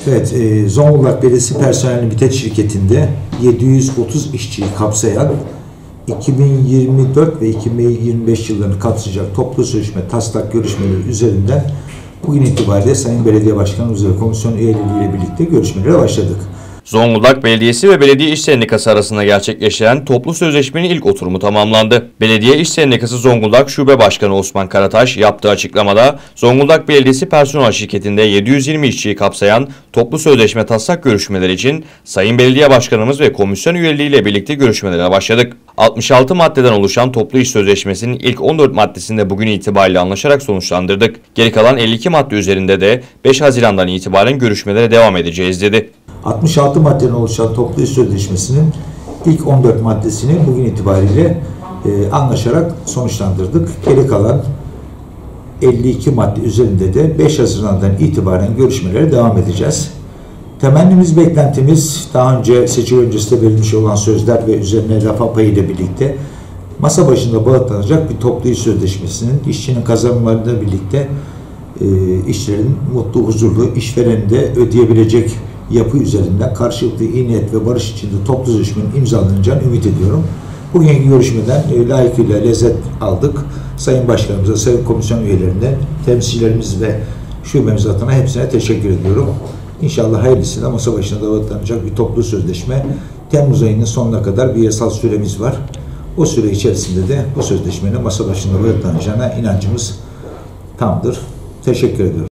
Evet, Zonguldak Belediyesi Personel Limited şirketinde 730 işçiyi kapsayan 2024 ve 2025 yıllarını kapsayacak toplu sözleşme taslak görüşmeleri üzerinden bugün itibariyle Sayın Belediye Başkanı ve komisyon üyeleriyle birlikte görüşmelere başladık. Zonguldak Belediyesi ve Belediye İş Sendikası arasında gerçekleşen toplu sözleşmenin ilk oturumu tamamlandı. Belediye İş Sendikası Zonguldak Şube Başkanı Osman Karataş yaptığı açıklamada Zonguldak Belediyesi Personel Şirketi'nde 720 işçiyi kapsayan toplu sözleşme taslak görüşmeleri için Sayın Belediye Başkanımız ve komisyon üyeleriyle birlikte görüşmelere başladık. 66 maddeden oluşan toplu iş sözleşmesinin ilk 14 maddesinde bugün itibariyle anlaşarak sonuçlandırdık. Geri kalan 52 madde üzerinde de 5 Haziran'dan itibaren görüşmelere devam edeceğiz dedi. 66 maddeden oluşan toplu iş sözleşmesinin ilk 14 maddesini bugün itibariyle anlaşarak sonuçlandırdık. Geri kalan 52 madde üzerinde de 5 Haziran'dan itibaren görüşmelere devam edeceğiz. Temennimiz, beklentimiz daha önce seçim öncesinde verilmiş olan sözler ve üzerine rafa payı ile birlikte masa başında bağlanacak bir toplu iş sözleşmesinin işçinin kazanımlarıyla birlikte işçilerin mutlu, huzurlu, işvereni de ödeyebilecek yapı üzerinden karşılıklı iyi niyet ve barış içinde toplu sözleşmenin imzalanacağını ümit ediyorum. Bugünkü görüşmeden layıkıyla lezzet aldık. Sayın Başkanımıza, Sayın Komisyon üyelerinden, temsilcilerimiz ve şubemiz adına hepsine teşekkür ediyorum. İnşallah hayırlısıyla masa başına dağıtılacak bir toplu sözleşme. Temmuz ayının sonuna kadar bir yasal süremiz var. O süre içerisinde de bu sözleşmenin masa başında dağıtılacağına inancımız tamdır. Teşekkür ediyorum.